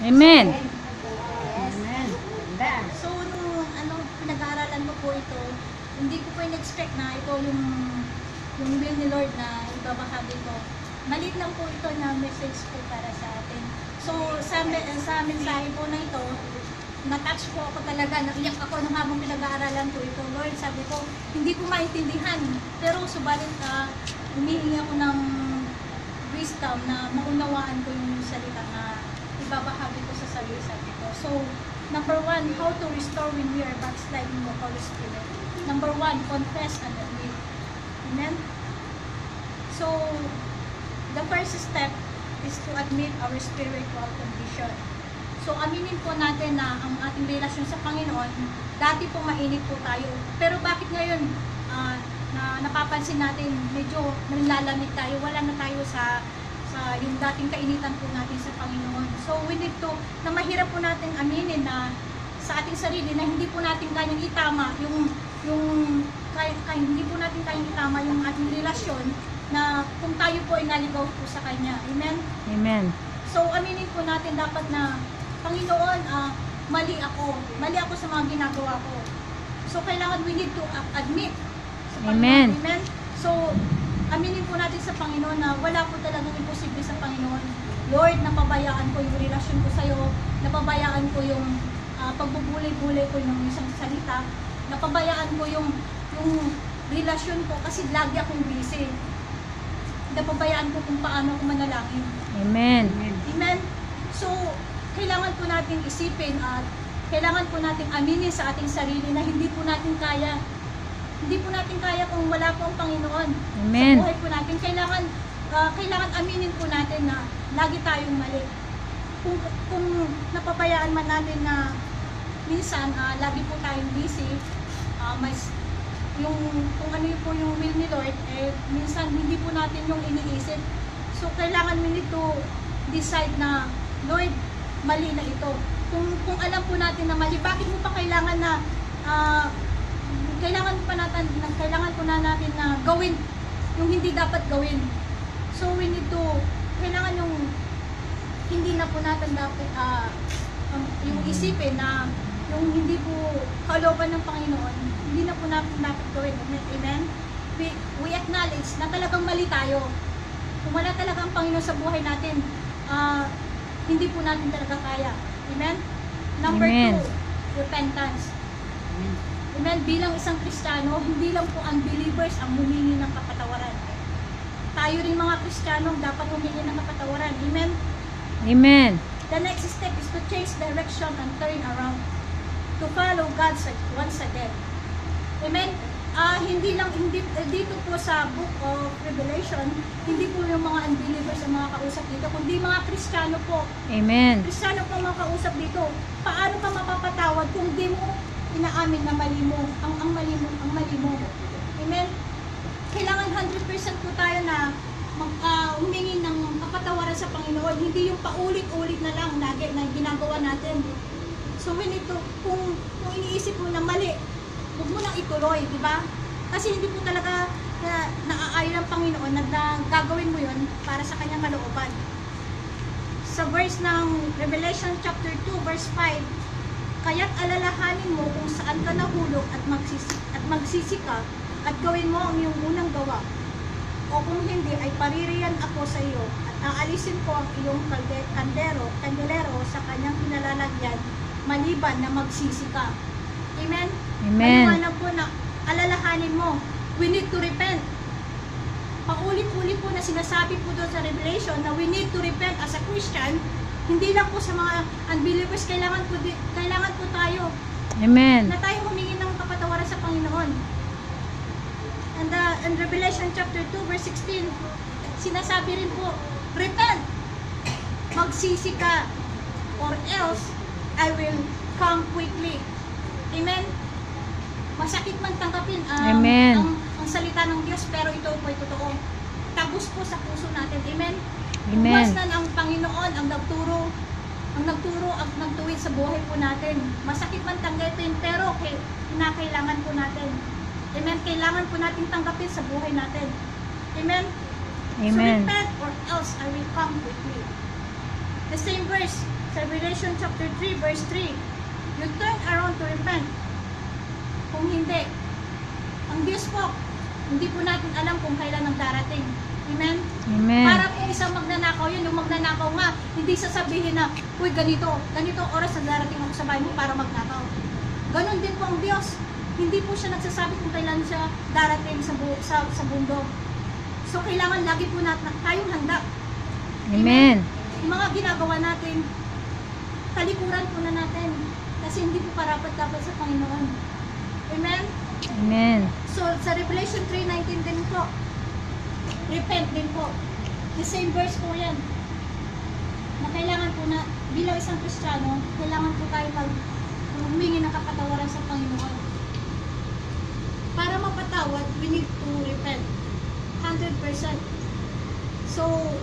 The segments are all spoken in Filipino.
Amen. Amen. So, nung pinag-aaralan ko po ito, hindi ko po in-expect na ito yung will ni Lord na ibabahagi ko. Maliit lang po ito na message po para sa atin. So, sa mensahe po na ito, na-touch po ako talaga, naiyak ako nung habang pinag-aaralan ko ito. Lord, sabi ko, hindi ko maintindihan. Pero subalit, humihingi ako ng wisdom na maunawaan ko yung salita na ibabahagi ko sa sarili ko. So, number one, how to restore when we are backsliding the Holy Spirit. Number one, confess and admit. Amen? So, the first step is to admit our spiritual condition. So, aminin po natin na ang ating relasyon sa Panginoon, dati po mainit po tayo. Pero bakit ngayon, na napapansin natin, medyo nalalamig tayo, wala na tayo sa yung dating kainitan po natin sa Panginoon. So, we need to, na mahirap po natin aminin na sa ating sarili na hindi po natin kayang itama hindi po natin kayang itama yung ating relasyon na kung tayo po ay naligaw po sa Kanya. Amen? Amen. So, aminin po natin dapat na, Panginoon, mali ako. Mali ako sa mga ginagawa ko. So, kailangan we need to admit sa Panginoon. Amen. Amen? So, aminin po natin sa Panginoon na wala po talagang imposible sa Panginoon. Lord, napabayaan ko yung relasyon ko sa'yo. Napabayaan ko yung pagbubulay-bulay ko ng isang salita. Napabayaan ko yung relasyon ko kasi lagi akong busy. Napabayaan ko kung paano ako manalangin. Amen. Amen? So, kailangan po natin isipin at kailangan po natin aminin sa ating sarili na hindi po natin kaya. Hindi po natin kaya kung wala po ang Panginoon. Amen. Sa buhay po natin. Kailangan aminin po natin na lagi tayong mali. Kung napabayaan man natin na minsan lagi po tayong busy, kung ano po yung will ni Lord, minsan hindi po natin yung iniisip. So, kailangan we need to decide na, Lord, mali na ito. Kung alam po natin na mali, bakit mo pa kailangan na kailangan po na natin na gawin yung hindi dapat gawin. So, we need to, kailangan yung hindi na po natin dapat yung isipin na yung hindi po kalooban ng Panginoon, hindi na po natin dapat gawin. Amen? We acknowledge na talagang mali tayo. Kung wala talagang Panginoon sa buhay natin, hindi po natin talaga kaya. Amen? Number Amen. 2, repentance. Amen? Bilang isang Kristiyano, hindi lang po unbelievers ang humingi ng kapatawaran. Tayo rin mga Kristiyano dapat humingi ng kapatawaran. Amen? Amen. The next step is to change direction and turn around. To follow God once again. Amen? Dito po sa Book of Revelation, hindi po yung mga unbelievers ang mga kausap dito, kundi mga Kristiyano po. Amen. Kristiyano po ang mga kausap dito. Paano ka mapapatawad kung di mo inaamin na mali mo, ang mali mo. Amen? Kailangan 100% po tayo na humingi ng kapatawaran sa Panginoon, hindi yung paulit-ulit na lang lagi na ginagawa natin. So we need to, kung iniisip mo na mali, huwag mo nang ituloy, di ba? Kasi hindi po talaga naaayon ng Panginoon na gagawin mo yun para sa kanyang kalooban. Sa verse ng Revelation chapter 2, verse 5, kaya't alalahanin mo kung saan ka nahulog at magsisi ka at gawin mo ang iyong unang gawa. O kung hindi, ay paririyan ako sa iyo at aalisin ko ang iyong kandelero sa kanyang pinalalagyan maliban na magsisi ka. Amen? Amen. Maliwanag po na alalahanin mo. We need to repent. Paulit-ulit po na sinasabi po doon sa Revelation na we need to repent as a Christian. Hindi lang po sa mga unbelievers, kailangan po tayo. Amen. Na tayo humingi ng kapatawaran sa Panginoon. And Revelation chapter 2 verse 16, sinasabi rin po, repent, magsisi ka, or else I will come quickly. Amen? Masakit man tanggapin Amen. ang salita ng Diyos, pero ito po ay totoo. Tagos po sa puso natin. Amen? Amen. Umasnan ang Panginoon, ang nagturo at nagtuwid sa buhay po natin. Masakit man tanggapin, pero kinakailangan po natin. Amen? Kailangan po natin tanggapin sa buhay natin. Amen? Amen. So repent or else I will come quickly. The same verse, Sa Revelation chapter 3, verse 3, you turn around to repent. Kung hindi, ang Diyos po, hindi po natin alam kung kailan ang darating. Amen? Amen. Para kung isang magnanakaw yun, yung magnanakaw nga, hindi sasabihin na, uy, ganito oras na darating ako sa bahay mo para magnakaw. Ganon din po ang Diyos. Hindi po siya nagsasabi kung kailan siya darating sa bundok. So, kailangan lagi po natin tayong handa. Amen. Yung mga ginagawa natin, talikuran po na natin. Kasi hindi po karapat-dapat sa Panginoon. Amen? Amen. So, sa Revelation 3:19 din po, repent din po. The same verse po yan. Na kailangan po na, bilang isang Kristiyano, kailangan po tayo humingi ng kapatawaran sa Panginoon. Para mapatawad, we need to repent. 100%. So,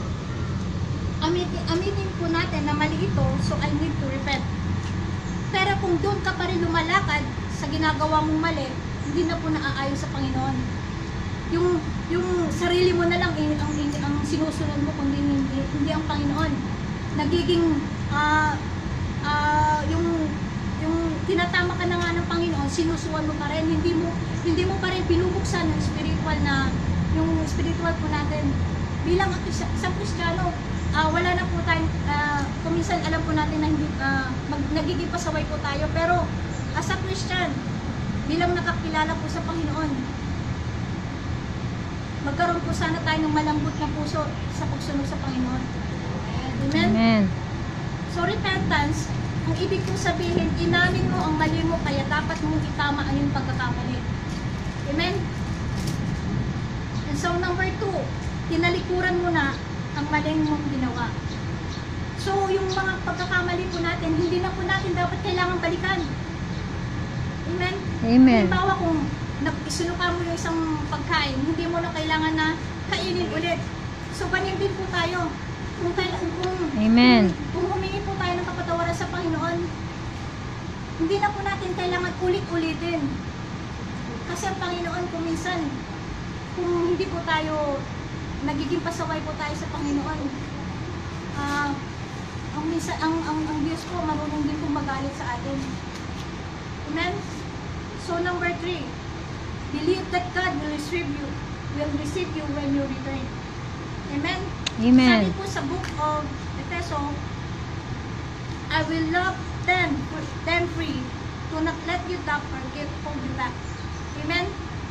aminin po natin na mali ito, so I need to repent. Pero kung doon ka pa rin lumalakad sa ginagawa mong mali, hindi na po naaayon sa Panginoon. Yung sarili mo na lang ang sinusunod mo, kundi hindi ang Panginoon. Nagiging yung tinatama ka na nga ng Panginoon, sinusuwan mo pa rin, hindi mo pa rin pinubuksan yung spiritual po natin. Bilang isang Kristiyano, wala na po tayo, kuminsan alam po natin na hindi, nagiging pasaway po tayo, pero as a Christian, bilang nakakilala po sa Panginoon, magkaroon po sana tayo ng malambot na puso sa pagsunod sa Panginoon. Amen? Amen. So, repentance, ang ibig kong sabihin, inamin mo ang mali mo, kaya dapat mong itama ang iyong pagkakamali. Amen? And so, number 2, tinalikuran mo na ang maling mong ginawa. So, yung mga pagkakamali po natin, hindi na po natin dapat kailangan balikan. Amen? Amen. Halimbawa kung isinuka mo yung isang pagkain, hindi mo na kailangan na kainin ulit. So, ganyan din po tayo. Amen. Kung humingi po tayo ng kapatawaran sa Panginoon, hindi na po natin kailangan ulit-ulitin. Kasi ang Panginoon kuminsan, kung hindi po tayo, nagiging pasaway po tayo sa Panginoon, ang Diyos po, marunong din po magalit sa atin. Amen? So, number 3, believe that God will receive you when you return. Amen? Amen. Sabi po sa book of Efeso, I will love them free, to not let you down or hold you back. Amen?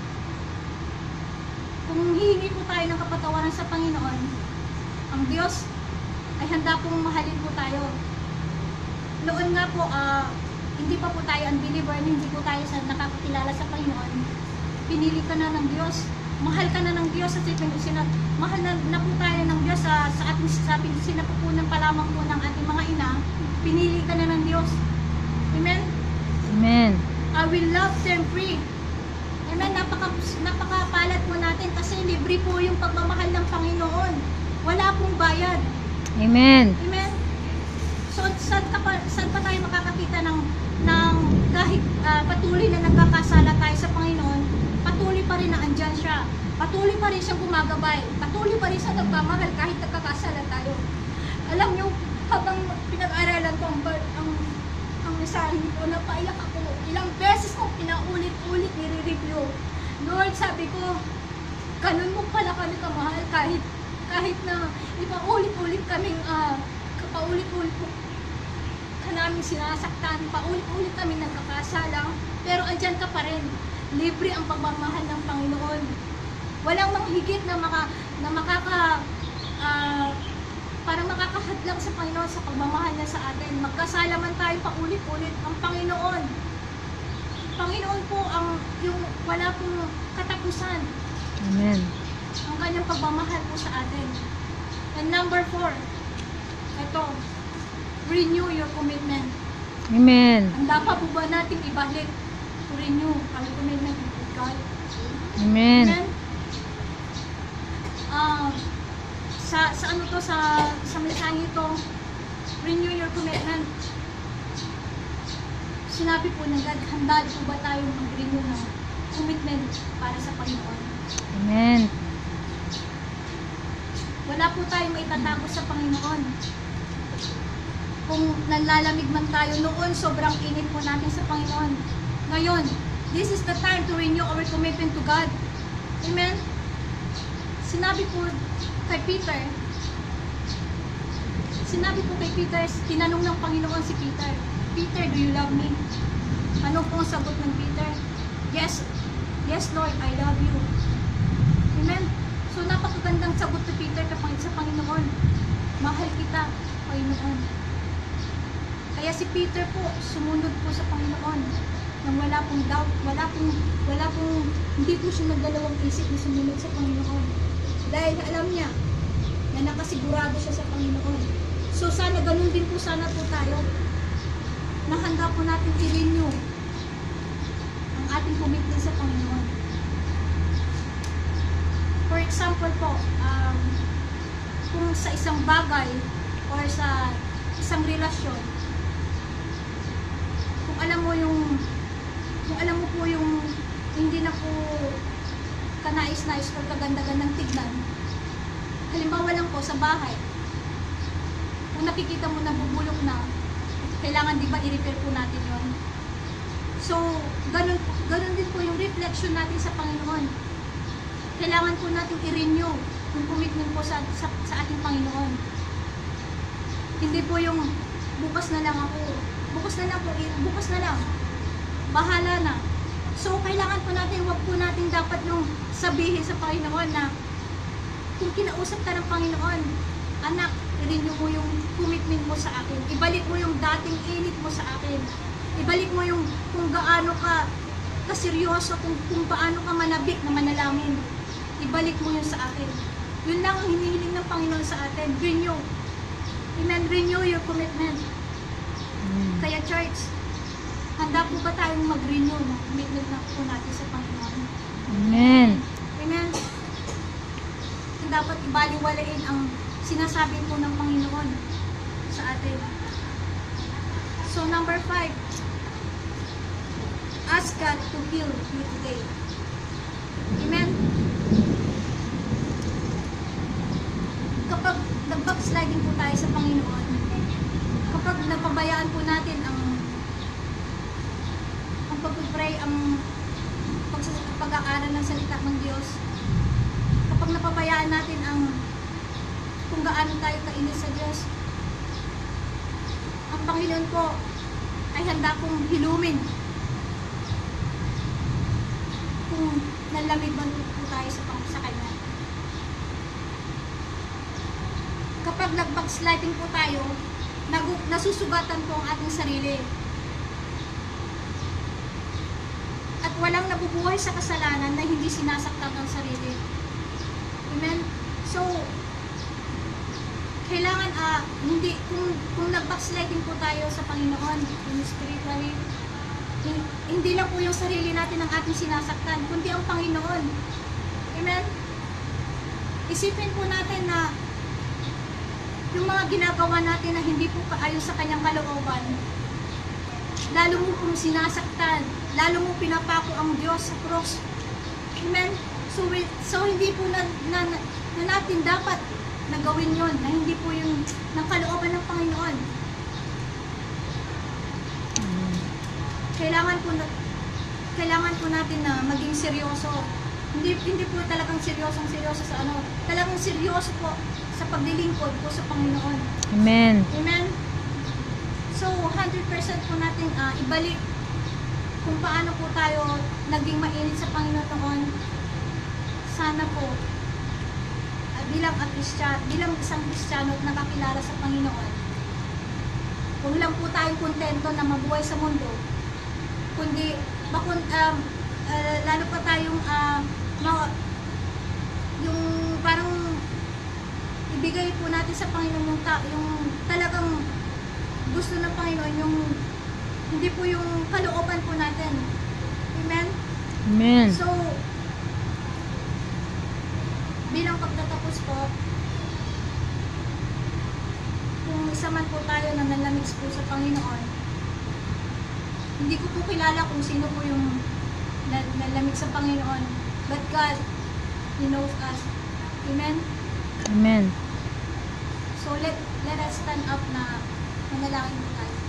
Kung hihingi po tayo ng kapatawaran sa Panginoon, ang Diyos ay handa pong mahalin po tayo. Noon nga po, hindi pa po tayo unbeliever, hindi po tayo nakakakilala sa Panginoon. Pinili ka na ng Diyos. Mahal ka na ng Diyos at mahal na po tayo ng Diyos sa ating sinapupunan pa lamang po ng ating mga ina. Pinili ka na ng Diyos. Amen? Amen. I will love them free. Amen? Napakapalad po natin kasi libre po yung pagmamahal ng Panginoon. Wala pong bayad. Amen. Amen? So, saan pa tayo makakakita ng kahit patuloy na nagkakasala tayo sa Panginoon, patuloy pa rin na andyan siya. Patuloy pa rin siyang gumagabay. Patuloy pa rin siyang nagmamahal kahit nagkakasala tayo. Alam niyo, habang pinag-aralan ko ang mensahe nito, napaiyak ako. Ilang beses kong pinaulit-ulit nire-review. Lord, sabi ko, ganun mo pala kami kamahal kahit na ipaulit-ulit kaming paulit-ulit ka namin sinasaktan, paulit-ulit kami nagkakasala, pero andyan ka pa rin. Libre ang pagmamahal ng Panginoon. Walang manghigit na para makakahadlang sa Panginoon sa pagmamahal niya sa atin. Magkasala man tayo paulit-ulit, ang Panginoon po yung wala pong katapusan. Amen. Ang kanyang pagmamahal po sa atin. And number 4, ito, renew your commitment. Amen. Handa pa po ba natin ibalik to renew our commitment with God? Amen. Amen? Sa mensahe ito, renew your commitment. Sinabi po ng God, handa po ba tayo mag-renew ng commitment para sa Panginoon? Amen. Wala po tayong maitatago sa Panginoon. Kung nanlalamig man tayo noon, sobrang init po natin sa Panginoon. Ngayon, this is the time to renew our commitment to God. Amen? Sinabi po kay Peter, tinanong ng Panginoon si Peter, Peter, do you love me? Ano po ang sagot ng Peter? Yes, yes Lord, I love you. Amen? So napakagandang sagot ni Peter sa Panginoon. Mahal kita, Panginoon. Kaya si Peter po, sumunod po sa Panginoon nang wala pong doubt, hindi po siya nagdalawang isip na sumunod sa Panginoon. Dahil alam niya na nakasigurado siya sa Panginoon. So sana ganun din po sana po tayo. Nahanda po natin i-renew ang ating commitment sa Panginoon. For example po, kung sa isang bagay or sa isang relasyon, kung alam mo po yung hindi na po kanais-nais o kaganda-gandang tignan, halimbawa lang po sa bahay, kung nakikita mo na bubulok na, kailangan di ba i-repair po natin yon. So, ganun din po yung reflection natin sa Panginoon. Kailangan po natin i-renew yung commitment po sa ating Panginoon. Hindi po yung bukas na lang, bahala na. So, kailangan po natin, wag po natin dapat yung sabihin sa Panginoon na kung kinausap ka ng Panginoon, anak, i-renew mo yung commitment mo sa akin. Ibalik mo yung dating init mo sa akin. Ibalik mo yung kung gaano ka kaseryoso, kung paano ka manabik na manalangin. Ibalik mo yun sa akin. Yun lang ang hinihiling ng Panginoon sa atin. Renew. Amen. Renew your commitment. Kaya church, handa po ba tayong mag-renew ng commitment na po natin sa Panginoon? Amen. Amen. Dapat ibaliwalain ang sinasabi po ng Panginoon sa atin. So number 5, ask God to heal you today. Amen. Kapag nag-backsliding po tayo sa Panginoon, kapag napabayaan po natin ang pag-pray, ang pag-aaral ng salita ng Diyos, kapag napabayaan natin ang kung gaano tayo kainis sa Diyos, ang Panginoon po ay handa kong hilumin kung nalamig man po tayo sa Kanya. Kapag nag-backsliding po tayo, nasusugatan po ang ating sarili. At walang nabubuhay sa kasalanan na hindi sinasaktan ang sarili. Amen? So, kailangan, kung nag-backsliding po tayo sa Panginoon, spiritually, hindi lang po yung sarili natin ang ating sinasaktan, kundi ang Panginoon. Amen? Isipin po natin na yung mga ginagawa natin na hindi po kaayon sa Kanyang kalooban, lalo mo pong sinasaktan, lalo mo pinapako ang Diyos sa cross. Amen? So hindi po na natin dapat nagawin yon, na hindi po yung ng kalooban ng Panginoon. Kailangan po natin na maging seryoso. Hindi po talagang seryoso sa talagang seryoso po sa paglilingkod po sa Panginoon. Amen. Amen. So 100% po natin ibalik kung paano po tayo naging mainit sa Panginoon noon. Sana po bilang isang Kristiyano at nakakilala sa Panginoon, huwag lang po tayong kontento na mabuhay sa mundo, kundi lalo pa tayong yung parang ibigay po natin sa Panginoon yung talagang gusto ng Panginoon, yung hindi po yung kalooban po natin. Amen? Amen. So, bilang pagtatapos po, kung isa man po tayo na nalamig po sa Panginoon, hindi ko po kilala kung sino po yung nalamig sa Panginoon, but God, He knows us. Amen? Amen. So let us stand up na Manalangin mo tayo.